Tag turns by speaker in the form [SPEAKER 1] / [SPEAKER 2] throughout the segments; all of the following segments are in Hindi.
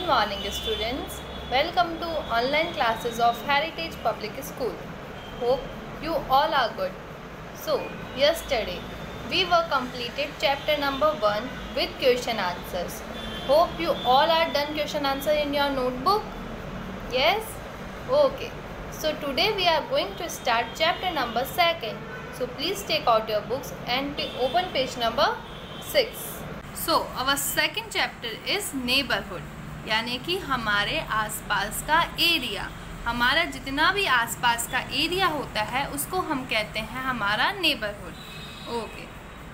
[SPEAKER 1] Good morning, students. Welcome to online classes of Heritage Public School. Hope you all are good. So, yesterday we were completed chapter number 1 with question answers. Hope you all are done question answer in your notebook. Yes? Okay. So today we are going to start chapter number 2. So please take out your books and open page number 6. So our second chapter is neighborhood, यानी कि हमारे आसपास का एरिया. हमारा जितना भी आसपास का एरिया होता है उसको हम कहते हैं हमारा neighbourhood. Okay.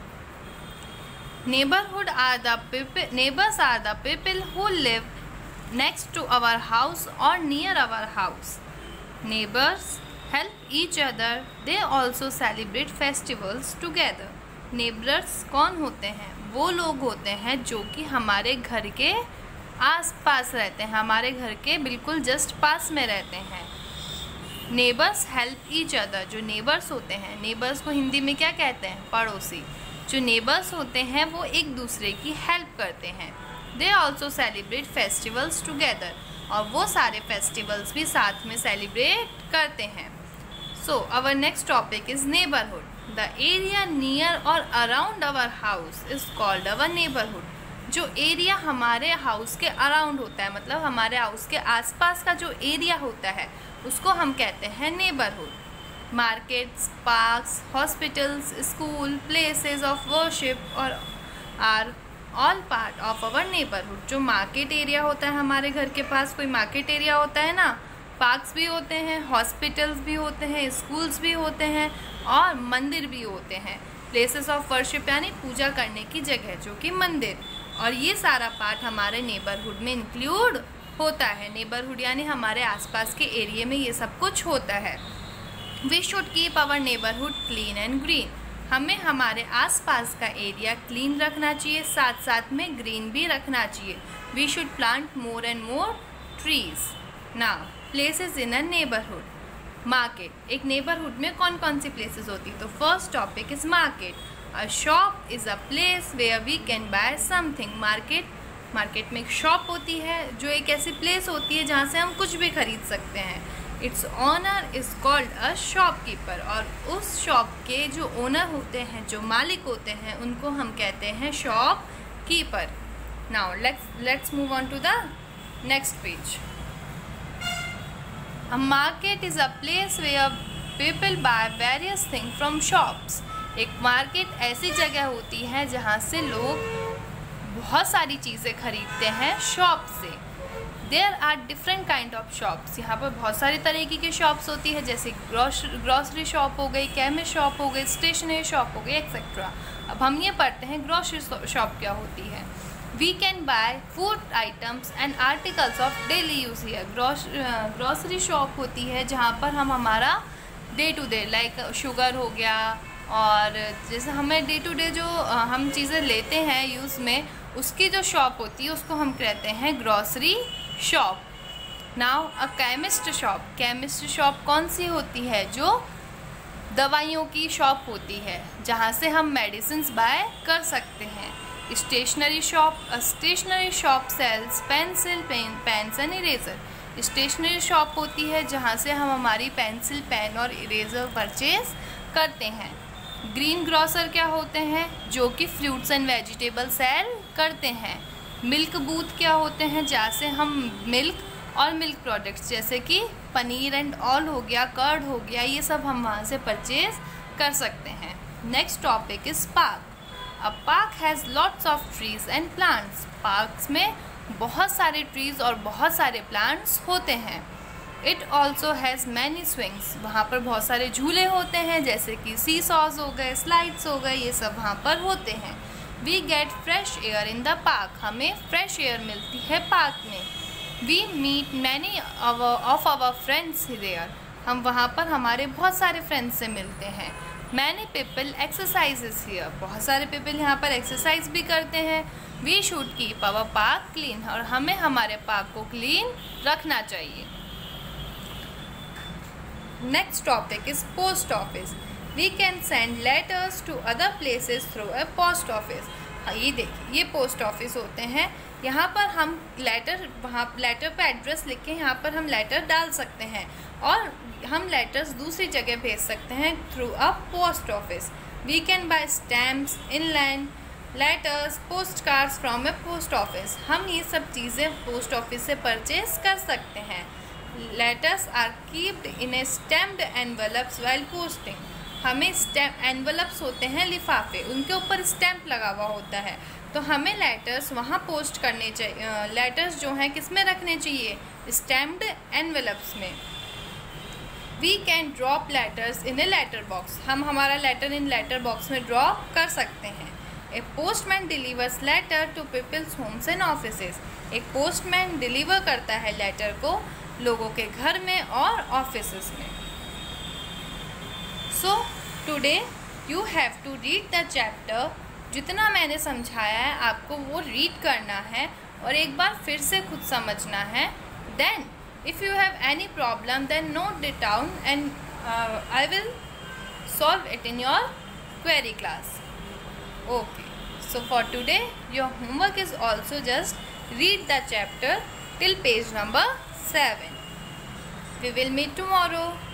[SPEAKER 1] Neighbors are the people who live next to our house or near our house. Neighbors help each other. They also celebrate festivals together. Neighbors कौन होते हैं? वो लोग होते हैं जो कि हमारे घर के आस पास रहते हैं, हमारे घर के बिल्कुल जस्ट पास में रहते हैं. Neighbours help each other. जो नेबर्स होते हैं, नेबर्स को हिंदी में क्या कहते हैं? पड़ोसी. जो नेबर्स होते हैं वो एक दूसरे की हेल्प करते हैं. They also celebrate festivals together. और वो सारे फेस्टिवल्स भी साथ में सेलिब्रेट करते हैं. So our next topic is neighbourhood. The area near और around our house is called our neighbourhood. जो एरिया हमारे हाउस के अराउंड होता है, मतलब हमारे हाउस के आसपास का जो एरिया होता है उसको हम कहते हैं neighbourhood. Markets, parks, hospitals, school, places of worship और are all part of our neighbourhood. जो मार्केट एरिया होता है, हमारे घर के पास कोई मार्केट एरिया होता है ना, पार्क्स भी होते हैं, हॉस्पिटल्स भी होते हैं, स्कूल्स भी होते हैं और मंदिर भी होते हैं. प्लेसेस ऑफ वर्शिप यानी पूजा करने की जगह, जो कि मंदिर. और ये सारा पार्ट हमारे नेबरहुड में इंक्लूड होता है. नेबरहुड यानी हमारे आसपास के एरिया में ये सब कुछ होता है. We should keep our neighbourhood clean and green. हमें हमारे आसपास का एरिया क्लीन रखना चाहिए, साथ साथ में ग्रीन भी रखना चाहिए. We should plant more and more trees. Now places in a neighbourhood. Market. एक नेबरहुड में कौन कौन सी प्लेसेस होती है? तो first topic is market. A shop is a place where we can buy something. Market में एक शॉप होती है जो एक ऐसी प्लेस होती है जहाँ से हम कुछ भी खरीद सकते हैं. Its owner is called a shopkeeper. और उस शॉप के जो ओनर होते हैं, जो मालिक होते हैं, उनको हम कहते हैं shopkeeper. Now let's move on to the next page. A market is a place where people buy various things from shops. एक मार्केट ऐसी जगह होती है जहाँ से लोग बहुत सारी चीज़ें खरीदते हैं शॉप से. There are different kind of shops. यहाँ पर बहुत सारी तरीके की शॉप्स होती है, जैसे ग्रॉसरी शॉप हो गई, केमिस्ट शॉप हो गई, स्टेशनरी शॉप हो गई, एक्सेट्रा. अब हम ये पढ़ते हैं ग्रॉसरी शॉप क्या होती है. We can buy food items and articles of daily use here. Grocery shop होती है जहाँ पर हम हमारा day to day like sugar हो गया, और जैसे हमें डे टू डे जो हम चीज़ें लेते हैं यूज़ में, उसकी जो शॉप होती है उसको हम कहते हैं grocery shop. Now a chemist shop. Chemist shop कौन सी होती है? जो दवाइयों की शॉप होती है, जहाँ से हम मेडिसिन्स बाय कर सकते हैं. Stationery shop. A stationery shop sells pencil, pens and eraser. Stationery shop होती है जहाँ से हम हमारी पेंसिल, पेन और इरेजर परचेज करते हैं. ग्रीन ग्रॉसर क्या होते हैं? जो कि फ्रूट्स एंड वेजिटेबल सेल करते हैं. मिल्क बूथ क्या होते हैं? जहाँ से हम मिल्क और मिल्क प्रोडक्ट्स जैसे कि पनीर एंड ऑल हो गया, कर्ड हो गया, ये सब हम वहाँ से परचेज कर सकते हैं. Next topic is park. A park has lots of trees and plants. Parks में बहुत सारे ट्रीज़ और बहुत सारे प्लांट्स होते हैं. It also has many swings. वहाँ पर बहुत सारे झूले होते हैं, जैसे कि सी सॉज हो गए, स्लाइड्स हो गए, ये सब वहाँ पर होते हैं. We get fresh air in the park. हमें फ्रेश एयर मिलती है पार्क में. We meet many of our friends there. हम वहाँ पर हमारे बहुत सारे फ्रेंड्स से मिलते हैं. Many people exercises here. बहुत सारे पीपल यहाँ पर एक्सरसाइज भी करते हैं. We should keep our park clean. और हमें हमारे पार्क को क्लीन रखना चाहिए. Next topic is post office. We can send letters to other places through a post office. ये देखिए, ये पोस्ट ऑफिस होते हैं। यहाँ पर हम लेटर, वहाँ लेटर पे एड्रेस लिख के यहाँ पर हम लेटर डाल सकते हैं और हम लेटर्स दूसरी जगह भेज सकते हैं through a post office. We can buy stamps, inland letters, postcards from a post office. हम ये सब चीज़ें पोस्ट ऑफिस से परचेज कर सकते हैं। Letters are kept in a stamped envelopes while posting. हमें स्टैम्प एनवलप्स होते हैं लिफाफे, उनके ऊपर स्टैम्प लगा हुआ होता है, तो हमें लेटर्स वहाँ पोस्ट करने चाहिए। लेटर्स जो हैं किस में रखने चाहिए? स्टैम्प्ड एनवलप्स में। We can drop letters in a letter box. हम हमारा लेटर इन लेटर बॉक्स में ड्रॉप कर सकते हैं। A postman delivers letter to people's homes and offices. एक पोस्टमैन डिलीवर करता है लेटर को लोगों के घर में और ऑफिसेज में। So today you have to read the chapter. जितना मैंने समझाया है आपको वो रीड करना है और एक बार फिर से खुद समझना है। Then if you have any problem then note it down and I will solve it in your query class. Okay, so for today your homework is also just read the chapter till page number 7. We will meet tomorrow.